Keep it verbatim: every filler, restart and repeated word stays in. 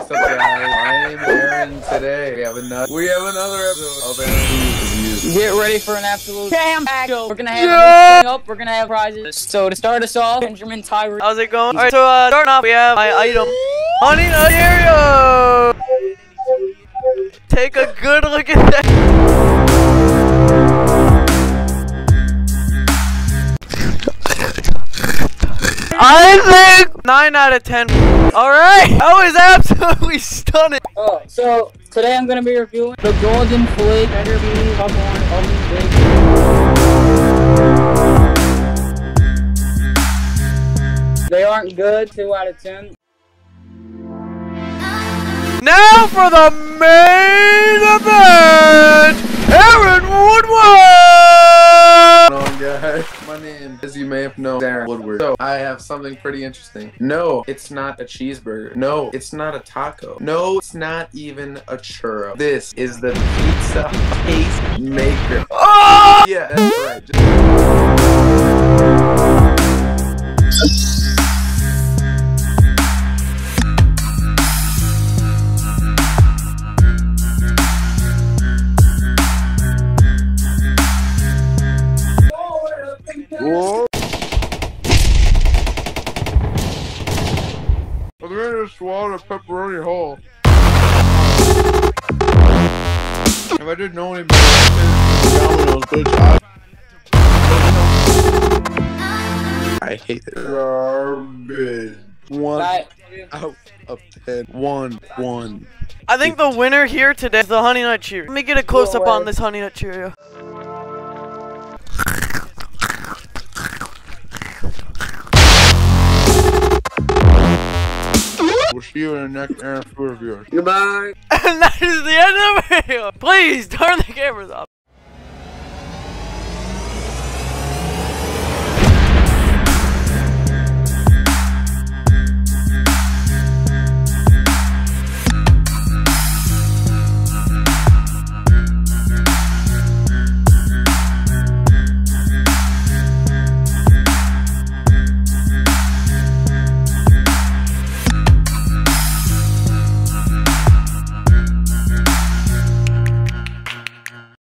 What's up, guys? I'm Aaron. Today we have another we have another episode of Aaron. Get ready for an absolute jam packed show. We're gonna have yeah. up. We're gonna have prizes. So to start us off, Benjamin Tyree. How's it going? All right, so uh, starting off, we have my item, honey nut Cheerio. Take a good look at that. I think nine out of ten. All right, that was absolutely stunning. Oh, so today I'm gonna be reviewing the golden flake better be popcorn oven bake. They aren't good. Two out of ten. Now for the main event, Aaron Woodward. Hello, guys. My name, as you may have known, is Aaron Woodward. So I have something pretty interesting. No, it's not a cheeseburger. No, it's not a taco. No, it's not even a churro. This is the pizza Tastemaker. Oh! Yeah, that's right. Just Whoa. I'm gonna swallow a pepperoni whole. If I didn't know any better, bitch, I, I hate it. Garbage. One Bye. out of ten. One, one. I think the winner here today is the honey nut Cheerio. Let me get a close up on this honey nut Cheerio. We'll see you in the next Aaron Food Review. Goodbye. And that is the end of the video. Please turn the cameras off.